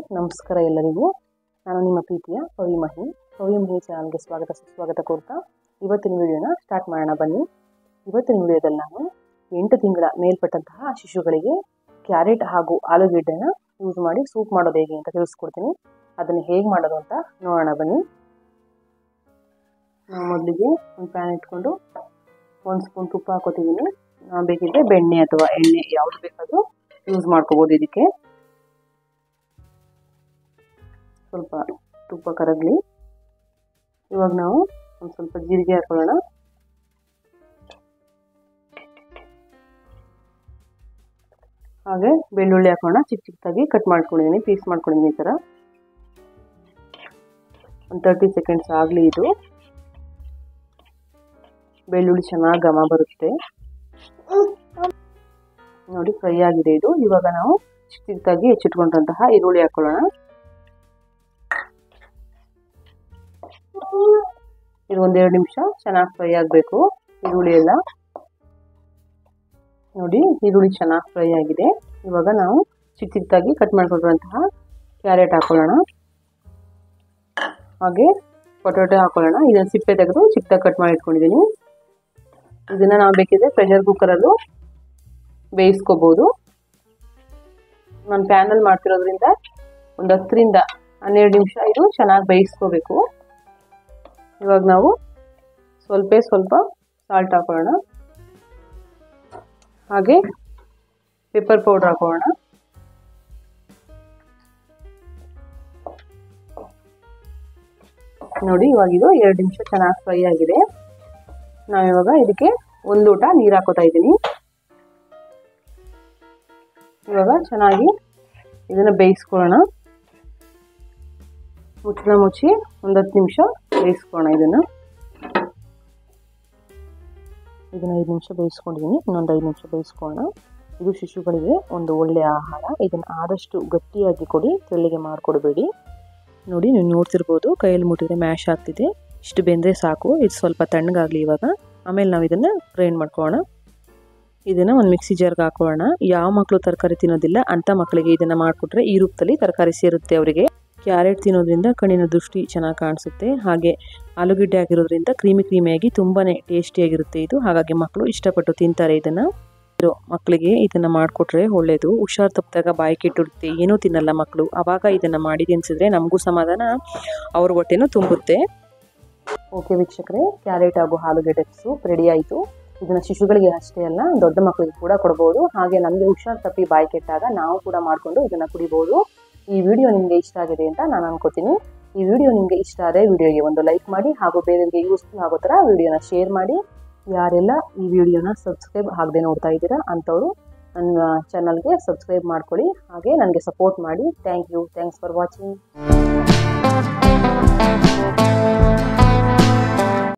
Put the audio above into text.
ನಮಸ್ಕಾರ ಎಲ್ಲರಿಗೂ. ನಾನು ನಿಮ್ಮ ಪ್ರೀತಿಯ ಪವಿಮಹಿ ಚಾನಲ್ಗೆ ಸುಸ್ವಾಗತ ಕೋರ್ತಾ ಇವತ್ತಿನ ವಿಡಿಯೋನ ಸ್ಟಾರ್ಟ್ ಮಾಡೋಣ ಬನ್ನಿ. ಇವತ್ತಿನ ವಿಡಿಯೋದಲ್ಲಿ ನಾನು 8 ತಿಂಗಳ ಮೇಲ್ಪಟ್ಟಂತಹ ಶಿಶುಗಳಿಗೆ ಕ್ಯಾರೆಟ್ ಹಾಗೂ ಆಲೂಗೆಡ್ಡೆನ ಯೂಸ್ ಮಾಡಿ ಸೂಪ್ ಮಾಡೋದು ಹೇಗೆ ಅಂತ ತಿಳಿಸ್ಕೊಡ್ತೀನಿ. ಅದನ್ನು ಹೇಗೆ ಮಾಡೋದು ಅಂತ ನೋಡೋಣ ಬನ್ನಿ. ನಾನು ಮೊದಲಿಗೆ ಒಂದು ಪ್ಯಾನ್ ಇಟ್ಕೊಂಡು 1 ಸ್ಪೂನ್ ತುಪ್ಪ ಹಾಕೋತಿದ್ದೀನಿ. ನಾನು ಬೇಕಿದ್ರೆ ಬೆಣ್ಣೆ ಅಥವಾ ಎಣ್ಣೆ ಯಾವುದು ಬೇಕಾದರೂ ಯೂಸ್ ಮಾಡ್ಕೋಬೋದು. ಇದಕ್ಕೆ ಸ್ವಲ್ಪ ತುಪ್ಪ ಕರಗಲಿ. ಇವಾಗ ನಾವು ಒಂದು ಸ್ವಲ್ಪ ಜೀರಿಗೆ ಹಾಕೊಳ್ಳೋಣ. ಹಾಗೆ ಬೆಳ್ಳುಳ್ಳಿ ಹಾಕೋಣ. ಚಿಕ್ಕದಾಗಿ ಕಟ್ ಮಾಡ್ಕೊಂಡಿದ್ದೀನಿ, ಪೀಸ್ ಮಾಡ್ಕೊಂಡಿದ್ದೀನಿ. ಈ ಥರ ಒಂದು 30 ಸೆಕೆಂಡ್ಸ್ ಆಗಲಿ. ಇದು ಬೆಳ್ಳುಳ್ಳಿ ಚೆನ್ನಾಗಿ ಘಮ ಬರುತ್ತೆ ನೋಡಿ, ಫ್ರೈ ಆಗಿದೆ ಇದು. ಇವಾಗ ನಾವು ಚಿಕ್ಕದಾಗಿ ಹೆಚ್ಚಿಟ್ಕೊಂಡಂತಹ ಈರುಳ್ಳಿ ಹಾಕೊಳ್ಳೋಣ. ಇದು 1-2 ನಿಮಿಷ ಚೆನ್ನಾಗಿ ಫ್ರೈ ಆಗಬೇಕು ಈರುಳ್ಳಿ ಎಲ್ಲ. ನೋಡಿ, ಈರುಳ್ಳಿ ಚೆನ್ನಾಗಿ ಫ್ರೈ ಆಗಿದೆ. ಇವಾಗ ನಾವು ಚಿಕ್ಕದಾಗಿ ಕಟ್ ಮಾಡ್ಕೊಂಡಿರುವಂತಹ ಕ್ಯಾರೆಟ್ ಹಾಕೊಳ್ಳೋಣ. ಹಾಗೆ ಪೊಟೊಟೊ ಹಾಕೊಳ್ಳೋಣ. ಇದನ್ನು ಸಿಪ್ಪೆ ತೆಗೆದು ಚಿಕ್ಕದಾಗಿ ಕಟ್ ಮಾಡಿ ಇಟ್ಕೊಂಡಿದ್ದೀನಿ. ಇದನ್ನು ನಾವು ಬೇಕಿದ್ರೆ ಪ್ರೆಷರ್ ಕುಕ್ಕರಲ್ಲೂ ಬೇಯಿಸ್ಕೋಬೋದು. ನಾನು ಪ್ಯಾನಲ್ಲಿ ಮಾಡ್ತಿರೋದ್ರಿಂದ ಒಂದು 10ರಿಂದ 12 ನಿಮಿಷ ಇದು ಚೆನ್ನಾಗಿ ಬೇಯಿಸ್ಕೋಬೇಕು. ಇವಾಗ ನಾವು ಸ್ವಲ್ಪ ಸಾಲ್ಟ್ ಹಾಕೊಳ್ಳೋಣ. ಹಾಗೆ ಪೆಪ್ಪರ್ ಪೌಡರ್ ಹಾಕೊಳ್ಳೋಣ. ನೋಡಿ, ಇವಾಗ ಇದು 2 ನಿಮಿಷ ಚೆನ್ನಾಗಿ ಫ್ರೈ ಆಗಿದೆ. ನಾವಿವಾಗ ಇದಕ್ಕೆ 1 ಲೋಟ ನೀರು ಹಾಕೋತಾ ಇದ್ದೀನಿ. ಇವಾಗ ಚೆನ್ನಾಗಿ ಇದನ್ನು ಬೇಯಿಸ್ಕೊಳ್ಳೋಣ. ಮುಚ್ಚಳ ಮುಚ್ಚಿ ಒಂದು 10 ನಿಮಿಷ ಬೇಯಿಸ್ಕೊಳ್ಳೋಣ. ಇದನ್ನು 5 ನಿಮಿಷ ಬೇಯಿಸ್ಕೊಂಡಿದ್ದೀನಿ. ಇನ್ನೊಂದು 5 ನಿಮಿಷ ಬೇಯಿಸ್ಕೊಳ್ಳೋಣ. ಇದು ಶಿಶುಗಳಿಗೆ ಒಂದು ಒಳ್ಳೆಯ ಆಹಾರ. ಇದನ್ನು ಆದಷ್ಟು ಗಟ್ಟಿಯಾಗಿ ಕೊಡಿ, ತೆಳ್ಳಗೆ ಮಾಡಿಕೊಡಬೇಡಿ. ನೋಡಿ, ನೀವು ನೋಡ್ತಿರ್ಬೋದು, ಕೈಯಲ್ಲಿ ಮುಟ್ಟಿದ್ರೆ ಮ್ಯಾಶ್ ಆಗ್ತಿದೆ. ಇಷ್ಟು ಬೆಂದರೆ ಸಾಕು. ಇದು ಸ್ವಲ್ಪ ತಣ್ಣಗಾಗಲಿ ಇವಾಗ. ಆಮೇಲೆ ನಾವು ಇದನ್ನು ಗ್ರೈಂಡ್ ಮಾಡ್ಕೊಳ್ಳೋಣ. ಇದನ್ನು ಒಂದು ಮಿಕ್ಸಿ ಜಾರ್ಗೆ ಹಾಕೊಳ್ಳೋಣ. ಯಾವ ಮಕ್ಕಳು ತರಕಾರಿ ತಿನ್ನೋದಿಲ್ಲ ಅಂಥ ಮಕ್ಕಳಿಗೆ ಇದನ್ನು ಮಾಡಿಕೊಟ್ರೆ ಈ ರೂಪದಲ್ಲಿ ತರಕಾರಿ ಸೇರುತ್ತೆ ಅವರಿಗೆ. ಕ್ಯಾರೆಟ್ ತಿನ್ನೋದ್ರಿಂದ ಕಣ್ಣಿನ ದೃಷ್ಟಿ ಚೆನ್ನಾಗಿ ಕಾಣಿಸುತ್ತೆ. ಹಾಗೆ ಆಲೂಗೆಡ್ಡೆ ಆಗಿರೋದ್ರಿಂದ ಕ್ರೀಮಿಯಾಗಿ ತುಂಬಾ ಟೇಸ್ಟಿಯಾಗಿರುತ್ತೆ ಇದು. ಹಾಗಾಗಿ ಮಕ್ಕಳು ಇಷ್ಟಪಟ್ಟು ತಿಂತಾರೆ. ಇದನ್ನು ಮಕ್ಕಳಿಗೆ ಇದನ್ನು ಮಾಡಿಕೊಟ್ರೆ ಒಳ್ಳೆಯದು. ಹುಷಾರು ತಪ್ಪಿದಾಗ ಬಾಯಿ ಕೆಟ್ಟಿರುತ್ತೆ, ಏನೂ ತಿನ್ನಲ್ಲ ಮಕ್ಕಳು. ಆವಾಗ ಇದನ್ನು ಮಾಡಿ ತಿನ್ನಿಸಿದ್ರೆ ನಮಗೂ ಸಮಾಧಾನ, ಅವ್ರ ಹೊಟ್ಟೆನೂ ತುಂಬುತ್ತೆ. ಓಕೆ ವೀಕ್ಷಕರೇ, ಕ್ಯಾರೆಟ್ ಹಾಗೂ ಆಲೂಗೆಡ್ಡೆ ಸೂಪ್ ರೆಡಿ ಆಯಿತು. ಇದನ್ನು ಶಿಶುಗಳಿಗೆ ಅಷ್ಟೇ ಅಲ್ಲ, ದೊಡ್ಡ ಮಕ್ಕಳಿಗೆ ಕೂಡ ಕೊಡ್ಬೋದು. ಹಾಗೆ ನಮಗೆ ಹುಷಾರು ತಪ್ಪಿ ಬಾಯಿ ಕೆಟ್ಟಾಗ ನಾವು ಕೂಡ ಮಾಡಿಕೊಂಡು ಇದನ್ನು ಕುಡಿಬೋದು. ಈ ವಿಡಿಯೋ ನಿಮಗೆ ಇಷ್ಟ ಆಗಿದೆ ಅಂತ ನಾನು ಅನ್ಕೋತೀನಿ. ಈ ವಿಡಿಯೋ ನಿಮಗೆ ಇಷ್ಟ ಆದರೆ ವಿಡಿಯೋಗೆ ಒಂದು ಲೈಕ್ ಮಾಡಿ, ಹಾಗೂ ಬೇರೆಯವರಿಗೆ ಯೂಸ್ಫುಲ್ ಆಗೋ ಥರ ವಿಡಿಯೋನ ಶೇರ್ ಮಾಡಿ. ಯಾರೆಲ್ಲ ಈ ವಿಡಿಯೋನ ಸಬ್ಸ್ಕ್ರೈಬ್ ಆಗದೆ ನೋಡ್ತಾ ಇದ್ದೀರಾ ಅಂಥವ್ರು ನನ್ನ ಚಾನಲ್ಗೆ ಸಬ್ಸ್ಕ್ರೈಬ್ ಮಾಡ್ಕೊಳ್ಳಿ. ಹಾಗೆ ನನಗೆ ಸಪೋರ್ಟ್ ಮಾಡಿ. Thanks for watching.